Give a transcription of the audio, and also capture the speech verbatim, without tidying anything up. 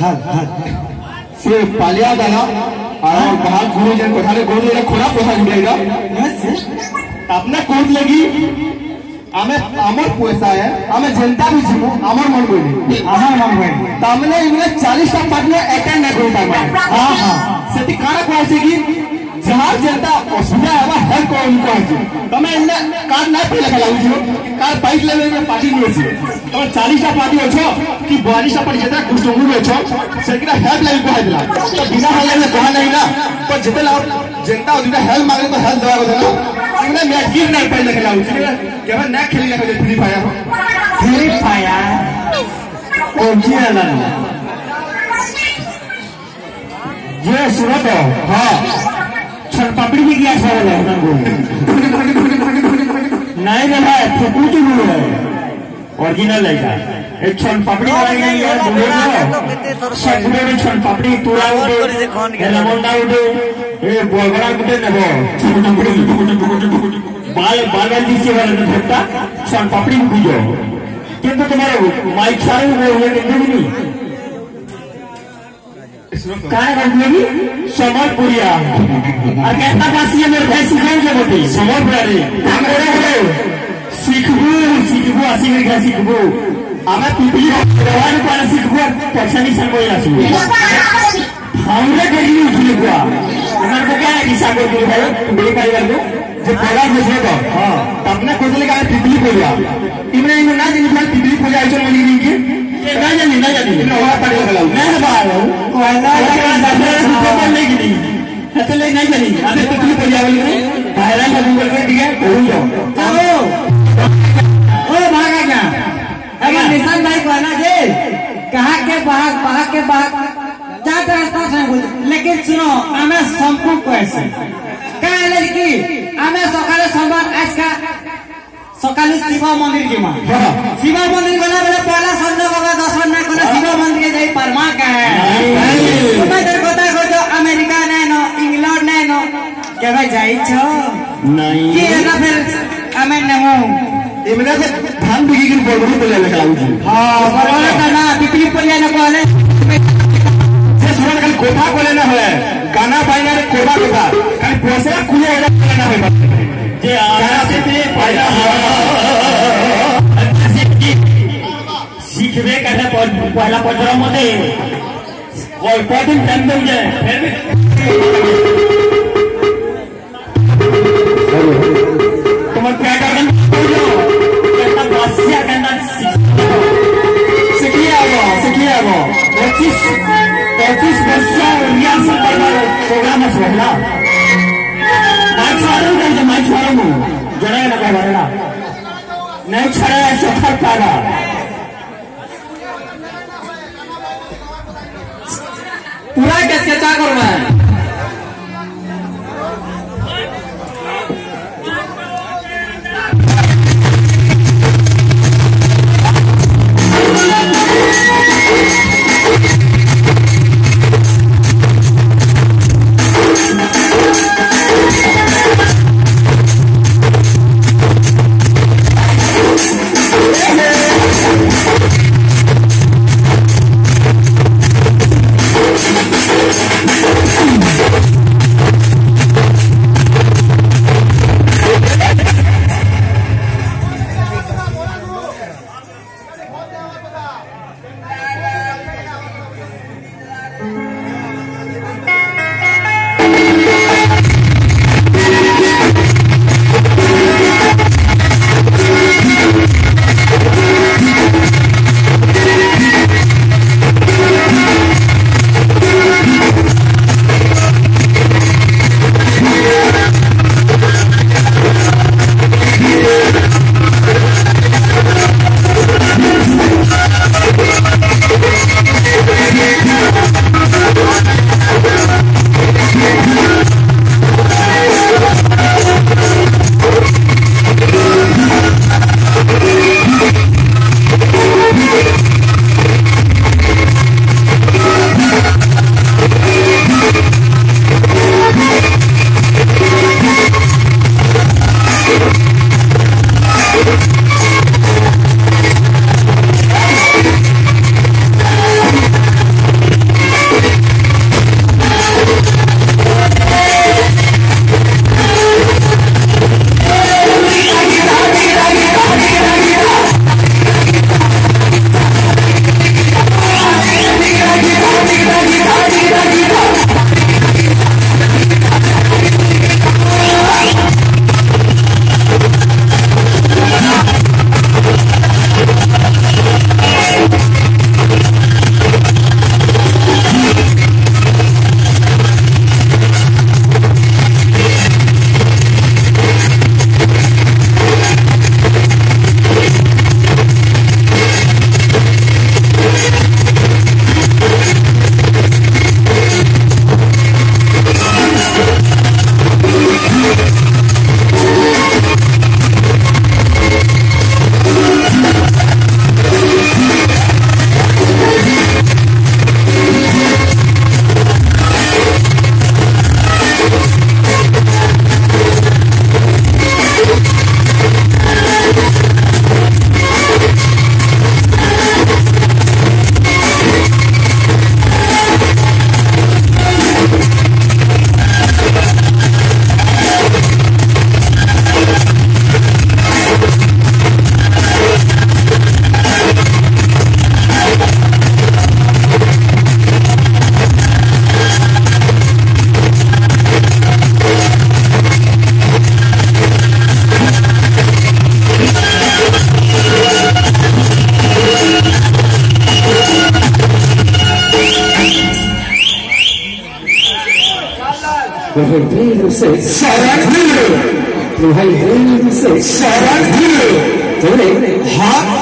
हल हल से पालिया दाना और बाहर घूमे जाए कोठारे गोद ले खोला पोसा जुड़ेगा अपना कोद लगी आमे अमर पैसा है आमे जनता भी जीवो अमर मन बोली अमर मन बोली तामने इनने चालीस टा पार्टी अटेंड ना करता मैं हां हां सेति काना कोसे की जहां जनता असुविधा है हेल्प को उनको है तमे इनने कार्ड ना पे लगा लाउ जो कार्ड बाइक लेवे में पार्टी नहीं छै तो चालीस टा पार्टी हो कि बयालीस टा पार्टी जेता कुस्टोंगु में छो सेकरा हेल्प लाइन को हैदला तो बिना हेल्प में कहा नहीं ना तो जेते लाउ जनता उनका हेल्प मांगे तो हेल्प देवा को देना इनने मैच गिर नहीं पे लगा लाउ केवल ना खेली लगा फ्री फायर फ्री फायर ओ जी ना ये सुनो तो हां छन पापड़ी भी गया है नहीं ना है फुकू तो नहीं है ओरिजिनल है एक छन पापड़ी वाला नहीं है दूर सब में छन पापड़ी पूरा उठे लेमन उठे ए बोलगड़ा उठे नेबो छन पापड़ी बाल बाल बाल दिसे वाला ने फटा छन पापड़ी बुझो किंतु तुम्हारे माइक सारे वो ये नहीं काय करनेगी समरपुरिया और कहता बासिया मेरे भाई सिखाओ जब होती समरपुरा रे हम रे रे सीखबू सीखबू आसी मेरे घर सीखबू आमे पिपली रवान को सीखबू पछानी संगोई आसु हमरे गली उठले बुआ हमर को क्या हिसाब कर दे भाई मेरे परिवार को जो पड़ा मुझे तो हां तबने खोजले का पिपली बोलिया इमने इमने ना दिन भाई पिपली बोलिया आइचो मनी नहीं के ना जानी ना जानी ना वाला पड़े लगा मैं बाहर कोयला लगा दस ले की नहीं तो ले नहीं जानी अबे पिपली बोलिया वाली नहीं बाहर का गूगल पे दिया बोल जाओ ओ भागा क्या अगर निशान भाई को ना जे कहां के भाग भाग के भाग चार रास्ता से बोल लेकिन सुनो हमें संपूर्ण कैसे क्या लड़की हमें सकाले सोमवार आज का सकाले शिव मंदिर जीवा शिव मंदिर गला बेले पहला संडे बाबा दर्शन ना कले शिव मंदिर के जाई परमा का है तुम्हें तो पता को जो अमेरिका नै न इंग्लैंड नै न के भाई जाई छ नहीं की ना फिर हमें नमो इमने से धान बिकी के बोलबो तो ले लगा जी हां बरोबर ना पिपली परिया न कहले से सुरन कल कोठा को लेना है गाना पाइना रे कोठा कोठा खाली पोसे कुले एडा लेना है जे गाना से पे पाइना सीखबे कहले पहला पचरा मध्ये कोई पदिन टाइम दे जाए तुम क्या करन कहता बसिया कहना सीखिए आगो सीखिए आगो पच्चीस पच्चीस वर्ष रियाज प्रोग्राम है सोहला माइक सारू नहीं माइक सारू जरा ना कहवाला नहीं छड़ा सफर पारा पूरा कैसे क्या करना है We'll be right back. वही दिल से शरण दिल, वही दिल से शरण दिल, तोरे हाथ